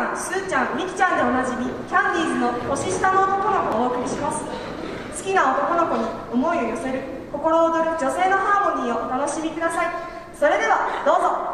ゃん、すーちゃん、みきちゃんでおなじみキャンディーズの年下の男の子をお送りします。好きな男の子に思いを寄せる心躍る女性のハーモニーをお楽しみください。それではどうぞ。